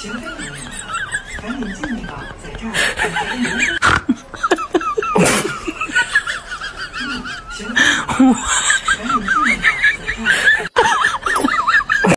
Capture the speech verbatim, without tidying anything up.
行飞的人，赶紧进去吧，在这儿。嗯，行。